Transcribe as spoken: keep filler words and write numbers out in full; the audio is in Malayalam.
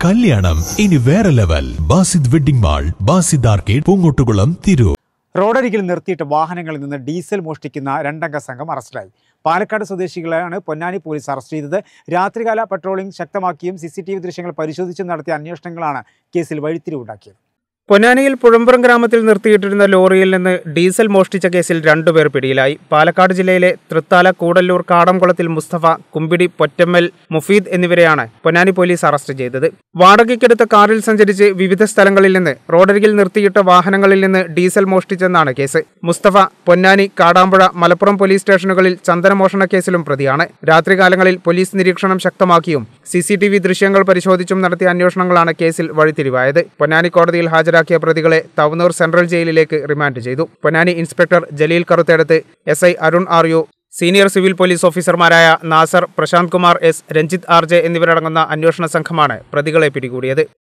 കല്യാണം ഇനി വേറെ level. Basid wedding mall, Basid arcade, Poongottukulam, Tirur. റോഡരികിൽ നിർത്തിയിട്ട് വാഹനങ്ങളിൽ നിന്ന് ഡീസൽ മോഷ്ടിക്കുന്ന രണ്ടംഗ സംഘം അറസ്റ്റിലായി. പാലക്കാട് സ്വദേശികളെയാണ് പൊന്നാനി പോലീസ് അറസ്റ്റ് ചെയ്തത്. രാത്രികാല പട്രോളിംഗ് ശക്തമാക്കിയും സി സി ടി വി ദൃശ്യങ്ങൾ പരിശോധിച്ചും നടത്തിയ അന്വേഷണങ്ങളാണ് കേസിൽ വഴിത്തിരിവുണ്ടാക്കിയത്. പൊന്നാനിയിൽ പുഴമ്പുറം ഗ്രാമത്തിൽ നിർത്തിയിട്ടിരുന്ന ലോറിയിൽ നിന്ന് ഡീസൽ മോഷ്ടിച്ച കേസിൽ രണ്ടുപേർ പിടിയിലായി. പാലക്കാട് ജില്ലയിലെ തൃത്താല, കൂടല്ലൂർ, കാടംകുളത്തിൽ മുസ്തഫ, കുമ്പിടി, പൊറ്റമ്മൽ, മുഫീദ് എന്നിവരെയാണ് പൊന്നാനി പോലീസ് അറസ്റ്റ് ചെയ്തത്. വാടകയ്ക്കെടുത്ത കാറിൽ സഞ്ചരിച്ച് വിവിധ സ്ഥലങ്ങളിൽ നിന്ന് റോഡരികിൽ നിർത്തിയിട്ട വാഹനങ്ങളിൽ നിന്ന് ഡീസൽ മോഷ്ടിച്ചെന്നാണ് കേസ്. മുസ്തഫ പൊന്നാനി, കാടാമ്പുഴ, മലപ്പുറം പോലീസ് സ്റ്റേഷനുകളിൽ ചന്ദനമോഷണ കേസിലും പ്രതിയാണ്. രാത്രികാലങ്ങളിൽ പോലീസ് നിരീക്ഷണം ശക്തമാക്കിയും സി സി ടി വി ദൃശ്യങ്ങൾ പരിശോധിച്ചും നടത്തിയ അന്വേഷണങ്ങളാണ് കേസിൽ വഴിത്തിരിവായത്. പൊന്നാനി കോടതിയിൽ ഹാജരാക്കിയ പ്രതികളെ തവനൂർ സെൻട്രൽ ജയിലിലേക്ക് റിമാൻഡ് ചെയ്തു. Ponnani inspector Jaleel Karuthedath, S I Arun R U, senior civil police ഓഫീസർമാരായ Nasar, Prashanth Kumar S, Ranjith R J എന്നിവരടങ്ങുന്ന അന്വേഷണ സംഘമാണ് പ്രതികളെ പിടികൂടിയത്.